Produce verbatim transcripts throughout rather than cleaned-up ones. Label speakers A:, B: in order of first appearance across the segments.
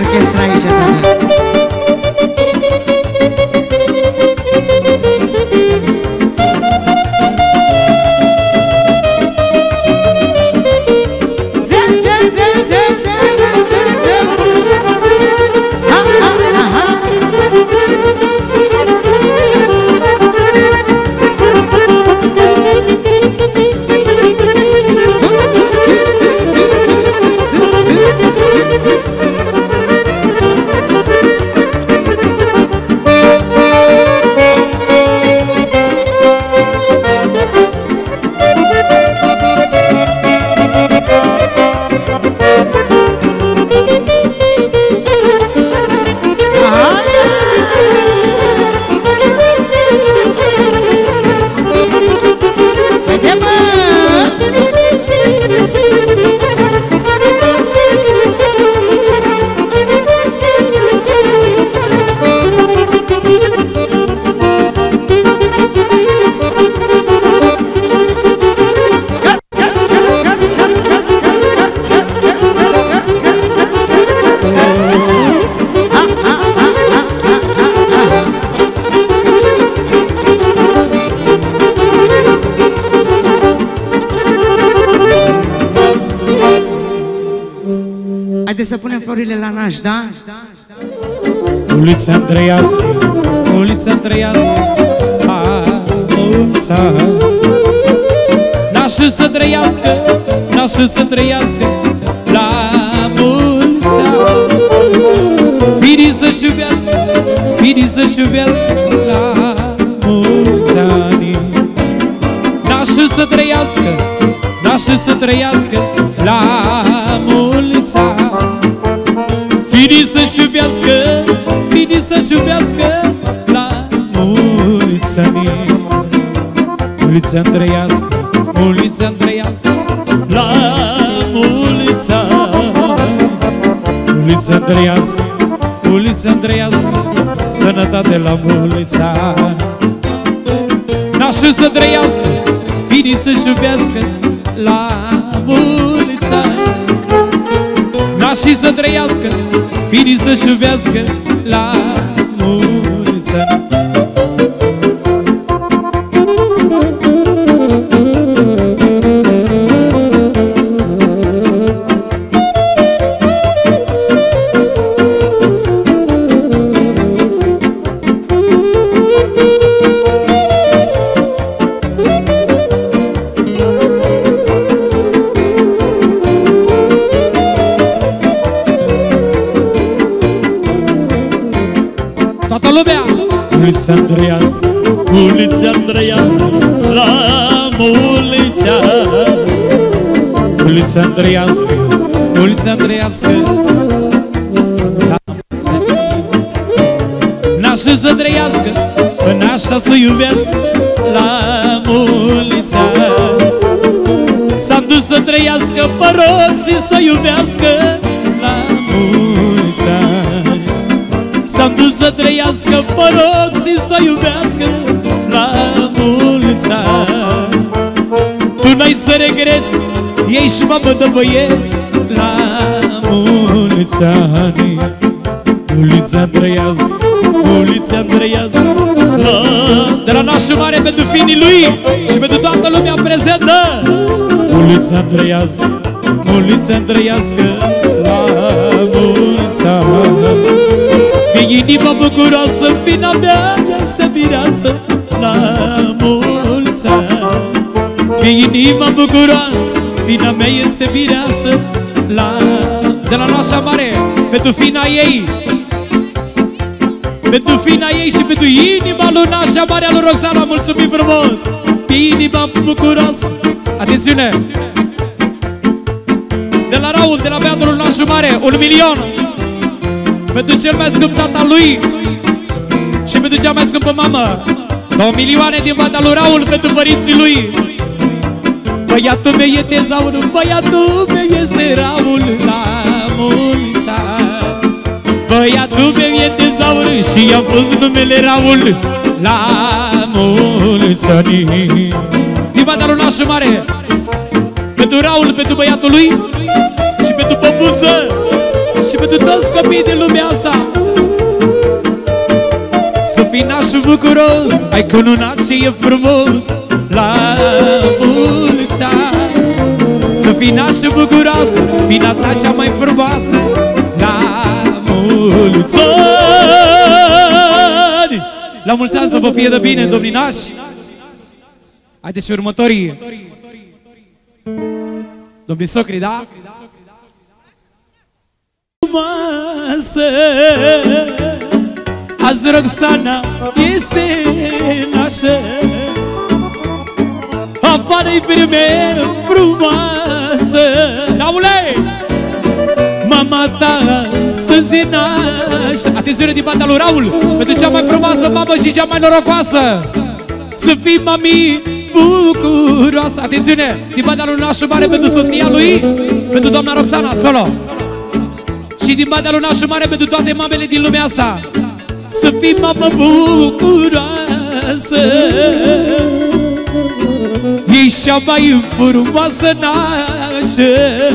A: orchestra aici, tata. Să punem florile la naș, da?
B: Ulița Andreiască, ulița Andreiască, a mulți ani. Nașul să trăiască, nașul să trăiască, la mulți ani. Firii să-și iubească, firii să-și iubească, la mulți ani. Nașul să trăiască, nașul să trăiască, la mulți ani. Firii să-și iubească, firii să-și iubească, la mulți ani. Ulița Andreiască, ulița Andreiască, la mulți ani. Ulița Andreiască, ulița Andreiască, sănătate la mulți ani. Nașul să trăiască, firii să-și iubească, la mulți ani. Nașii să trăiască, firii să-și iubească, la mulți ani. Ulița Andreiască, ulița Andreiască, la mulți ani. Ulița Andreiască, ulița Andreiască, la mulți ani. Nașul să trăiască, nașa să iubească, la mulți ani. S-a dus să trăiască, mă rog, și să iubească, la mulți ani. S-a dus să trăiască, mă rog, și să iubească, la mulți ani. Tu n-ai să regreți, ei și mamă de băieți, la mulți ani. Ulița Andreiască, ulița Andreiască, de la nașul mare pentru finii lui și pentru toată lumea prezentă. Ulița Andreiască, ulița Andreiască, la mulți ani. Fie inima bucuroasă, fina mea este mireasă, la mulți ani. Fie inima bucuroasă, fina mea este mireasă, la... De la nașa mare, pentru fina ei, pentru fina ei și pentru inima lui nașa mare a lui Roxana, mulțumim frumos! Fie inima bucuroasă. Atențiune! De la Raul, de la băiatul nașul mare, un milion! Pentru cel mai scump tata lui și pentru cea mai scumpă mamă, două milioane din partea lui Raul pentru părinții lui. Băiatul meu e tezaurul, băiatul meu este Raul, la mulți ani. Băiatul meu e tezaurul și i-am pus numele Raul, la mulți ani. Din partea lui nașul mare, pentru Raul, pentru băiatul lui și pentru păpuță. Și pentru toți copiii din lumea asta. Să fii nașul bucuros, ai cununat ce e frumos. La mulți ani. Să fii nașul bucuroasă, fina ta cea mai frumoasă. La mulți ani. La mulți ani să vă fie de bine, domnii nași. Haideți și următorii. Domnii socri, da? Frumoasă, azi Roxana este nașă. Afară-i vreme frumoasă. Raule! Mama ta astăzi e nașă. Atențiune din partea lui Raul, pentru cea mai frumoasă mamă și cea mai norocoasă. Să fii mami bucuroasă. Atențiune din partea lui nașul mare pentru soția lui, pentru doamna Roxana, solo. Și din partea lui nașul mare pentru toate mamele din lumea asta. Să fii mamă bucuroasă. E cea mai frumoasă nașă.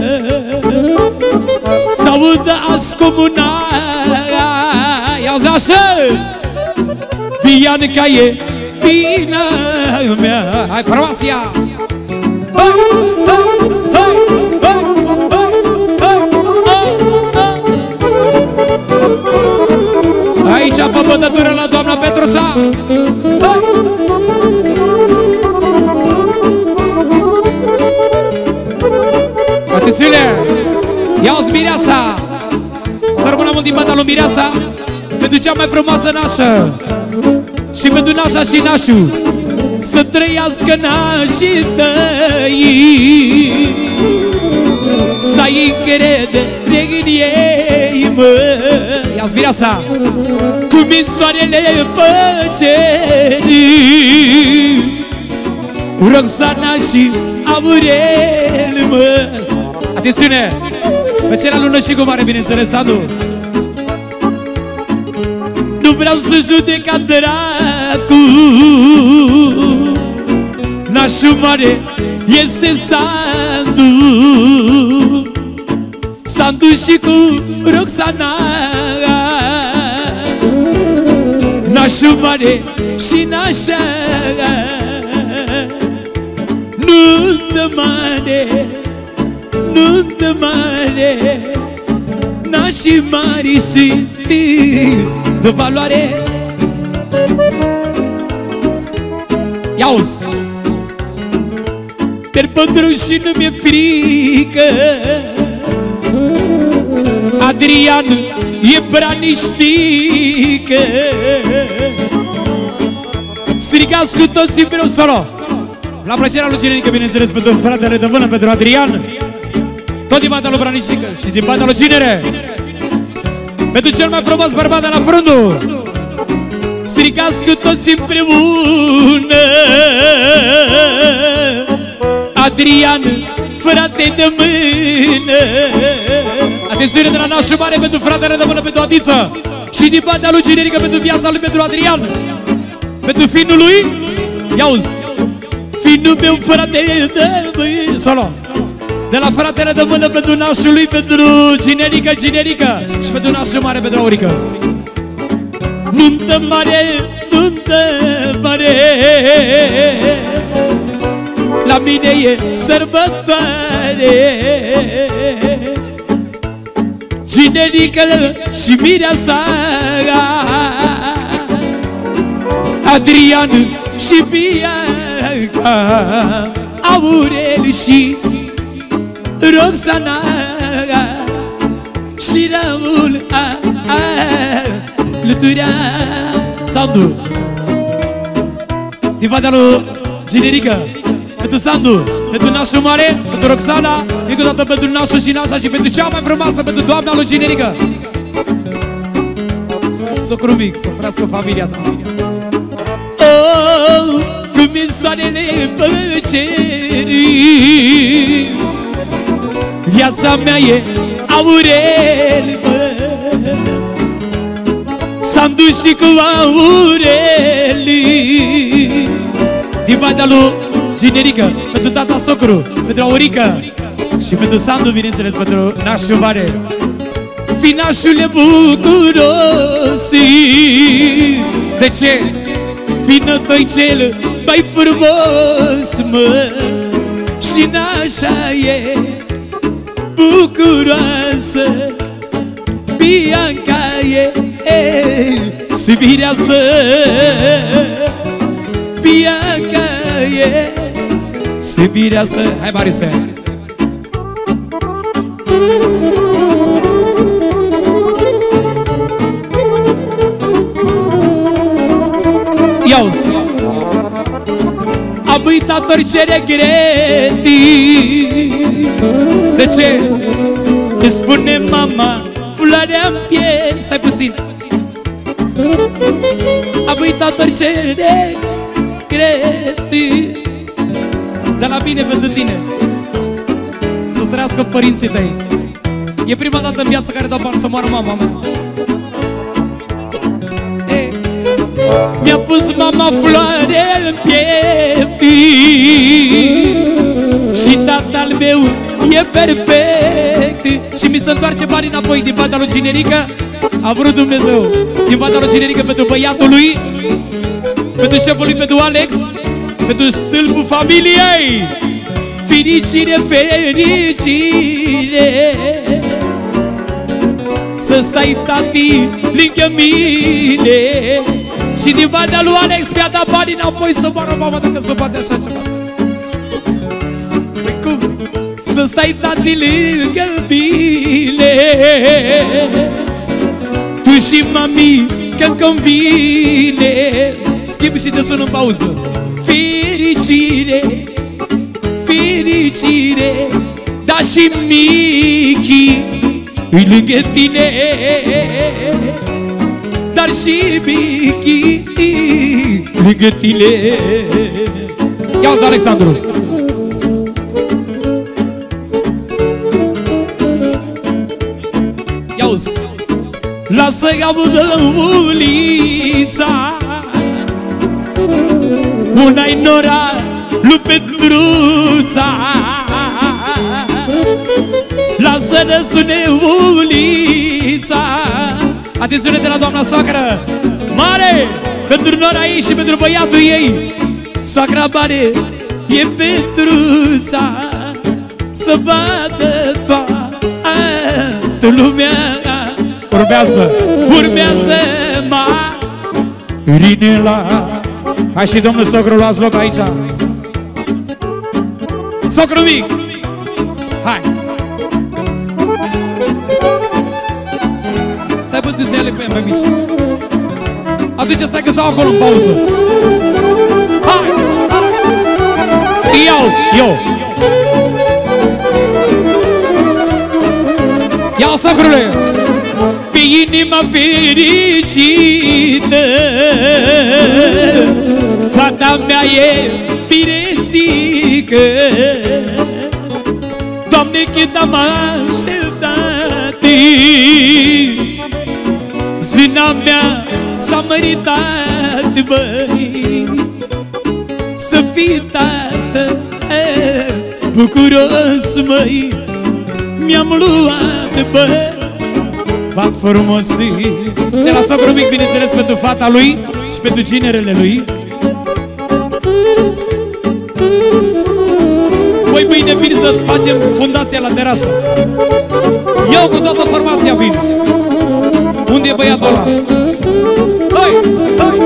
B: S-audă azi comuna. Ia-ți nașă! Bianca e fina mea. Hai, formația! Hai, hai, hai, hai, hai, hai, hai. Aici pe bătătură la doamna Petruța. Hai! Atențiune! Ia-o-ți mireasa! Să rămână mult din băta lui mireasa, pentru cea mai frumoasă nașă. Și pentru nașa și nașul. Să trăiască nașii tăi, să ai încredere în ei, mă. Ia-ți mireasa! Cum e soarele păcerii, Roxana și Aurel, mă. Atențiune! Pe cerea lună și cu mare, bineînțeles, Sandu. Nu vreau să judeca dracu, nașul mare este Sandu. Sandu și cu Roxana, nașul mare și nașa. Nuntă mare, nuntă mare, nașii mari sunt de valoare. Ia-uzi! Per pătru și nu mi-e frică, Adrian e braniștică. Strigați cu toții vreau solo. La plăcerea lui Cinerică, bineînțeles, pentru fratele de vână, pentru Adrian. Tot din partea lui Braniștică și din partea lui Cinere. Pentru cel mai frumos bărbat de la Prundu. Strigați cu toți împreună. Adrian, frate de mână. Atențiune de la nașul mare pentru fratele de mână, pentru Adiță. Și din partea lui Cinerică, pentru viața lui, pentru Adrian. Pentru finul lui, ia-uzi, finul meu frate de mână. Solo. De la fratele de mână pentru nașul lui, pentru Cinerică, Cinerică. Și pentru nașul mare, pentru Aurică. Nuntă mare, nuntă mare, la mine e sărbătoare. Cinerică și mireasa, Adrian și Bianca, Aurel și Roxana și Raul, a, a, Luturea Sandu. Din partea lui Cinerică, pentru Sandu, pentru nașul mare, pentru Roxana, încă o dată pentru nașul și nașa și pentru cea mai frumoasă, pentru doamna lui Cinerică. Socru mic, să străiască familia ta. Oh, cum e soarele plăcerii, viața mea e Aurel, mă. Sandu și cu Aureli. Din partea lui Cinerică, pentru tata socru, pentru Aurică și pentru Sandu, bineînțeles, pentru nașul mare. finașule bucuros. De ce? Fină toi cel mai frumos, mă, și n-așa e bucuroasă Bianca e, e Sibireasă. Bianca e Sibireasă. Hai, Marise! Ia-uzi! Am uitat orice regreti. De ce? Îmi spune mama, floarea-n piele. Stai puțin. Am uitat orice regreti. De la bine pentru tine. Să-ți trăiască părinții tăi. E prima dată în viață care dau bani să moară mama mea. Mi-a pus mama floare în piept și tatăl meu e perfect. Și mi se întoarce banii înapoi din banda lui Cinerică. A vrut Dumnezeu. Din banda lui Cinerică pentru băiatul lui, pentru șeful lui, pentru Alex, pentru stâlpul familiei. Fericire, fericire, să stai, tati, lângă mine. Și din banda lui Alex mi-a dat banii înapoi să moară mama dacă se poate așa ceva. Păi cum? Să stai, tati, lângă mine. Tu și mami, că-mi convine. Schimb și te sun în pauză. Fericire, fericire, dar și Michi îi lângă tine. Dar și Michi lângă tine. Ia-uzi, Alexandru! Ia-uzi! Lasă-i audă ulița, una-i Nora, lui Petruța. Lasă-ne sune ulița. Atențiune de la doamna soacră mare, pentru Nora ei și pentru băiatul ei. Soacra mare e Petruța, să vadă toată lumea. Urmează, urmează Marinela. Hai și domnul socru, luați loc aici. Socru mic, hai. Stai puțin să ia pe pe mici. Atunci stai că stau acolo în pauză. Hai, hai. Ia-uzi, eu. Ia-o, socrule. Pe inima fericită, fata mea e miresică. Doamne, cât am așteptat, zâna mea s-a măritat, băi, să fii tată bucuros, măi. Mi-am luat, băi, pat frumos de la socru mic, bineînțeles, pentru fata lui și pentru ginerele lui. Voi mâine vin să facem fundația la terasă. Eu cu toată formația vin. Unde e băiatul ăla? Hai, hai!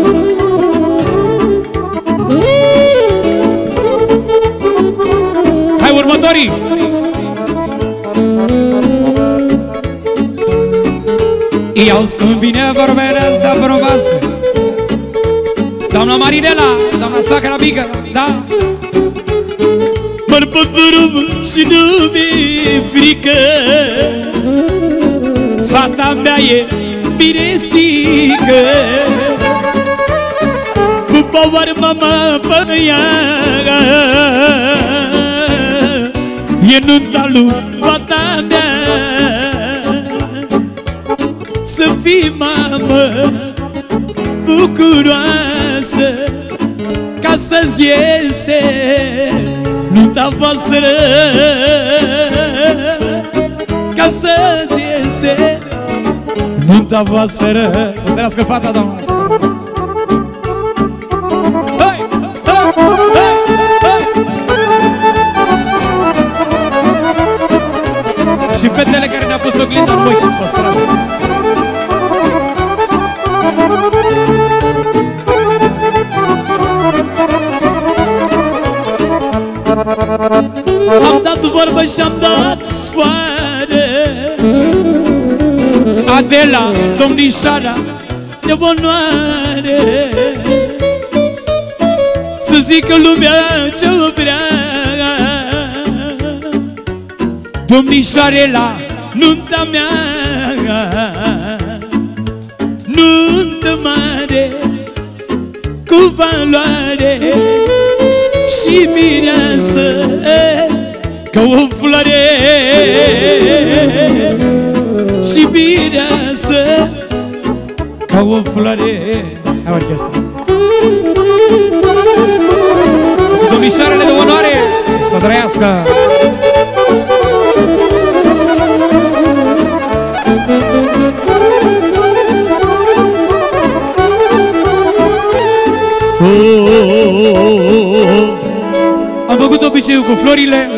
B: Hai, următorii! Ia-uzi cum vine vorbele astea frumoase. Doamna Marinela, doamna soacra mică, da? Mă-r pe drum și nu mi-e frică. Fata mea e miresică, cu povară mama pe ea. E nunta lui fata mea. Să fii mamă bucuroasă, ca să-ți iese nunta voastră. Ca să-ți iese nunta voastră. Să străiască fata, doamna. Hai, hai, hai, hai. Și fetele care ne-a pus oglinda în ochi pe stradă. Am dat vorbă și-am dat sfoară, Adela, domnișoara de onoare, să zică lumea ce-o vrea. Domnișoare, la nunta mea, nuntă mare, cu valoare, și mireasă ca o floare, și mireasă ca o floare. Hai, orchestra. Domnișoarele de onoare să trăiască. Am făcut obiceiul cu florile.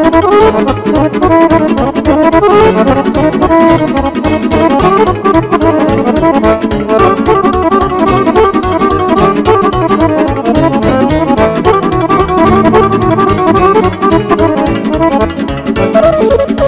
C: Thank you.